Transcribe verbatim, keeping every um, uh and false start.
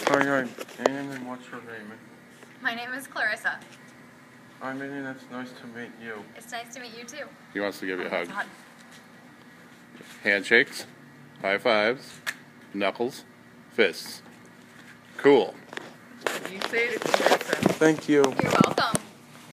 Hi, hi. Name and what's your name? My name is Clarissa. Hi, Minnie. That's nice to meet you. It's nice to meet you too. He wants to give you a hug. hug. Handshakes, high fives, knuckles, fists. Cool. You say it, Clarissa. Thank you. You're welcome.